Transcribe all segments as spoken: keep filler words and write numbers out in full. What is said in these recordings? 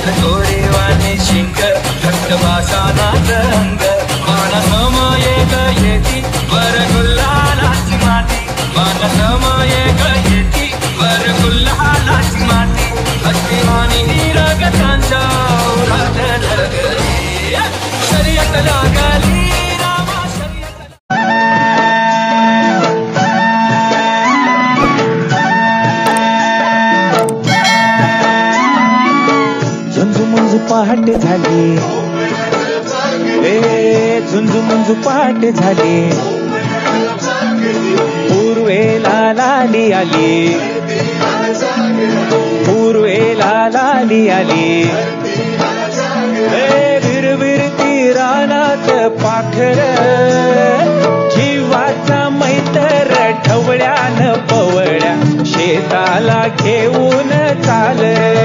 गोरेवाने शिंग रक्त भाषाना रंग मान समय येती वर गुल्हालाची माती मान समय येती वर गुल्हालाची माती अतिमानी रगतांच्या ओलात लागली शर्यत लागली रामा शर्यत झुंजू मुंजू पहाटे झाली ए झुंजू मुंजू पहाटे झाली पूर्वेला लाली आली पूर्वेला लाली आली ए विरविरती रानात पाखर जीवाचा मैत्र ठवळ्यान पवळ्या शेताला घेऊन चाल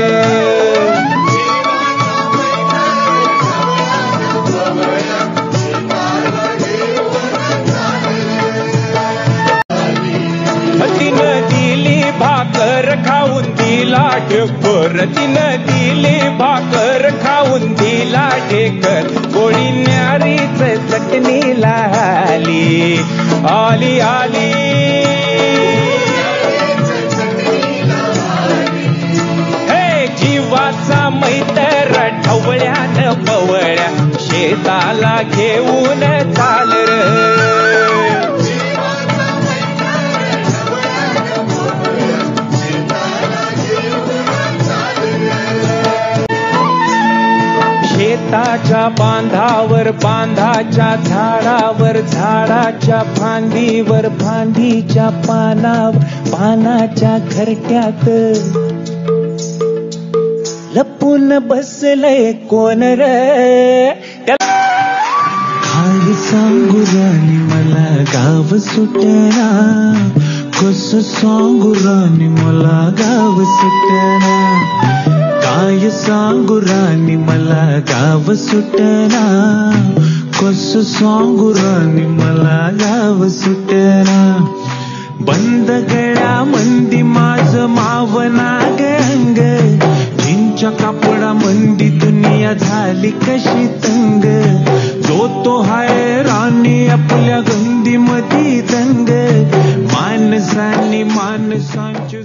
तिनं दिली भाकर खाऊन दिला ढेकर तिनं दिली भाकर खाऊन दिला ढेकर गोळी न्यारीच चटणीला आली आली आली हे जीवाचा मैत्र ढवळ्यान पवळ्या शेताला घेऊन चाल र शेताच्या बांधावर बांधाच्या झाडावर झाडाच्या फांदीवर फांदीच्या पानावर पानाच्या घरट्यात लपून बसलंय कोण रे काय सांगू राणी मला गाव सुटना कस सांगू राणी मला गाव सुटना काय सांगू राणी मला गाव सुटना कस सांगू राणी मला गाव सुटना बंद गळ्या मंदी माझ मावना अंग जिंच्या कापडा मंदी दुनिया झाली कशी तंग जो तो हाय राणी आपल्या गंदी मधी दंग माणसांनी माणसांची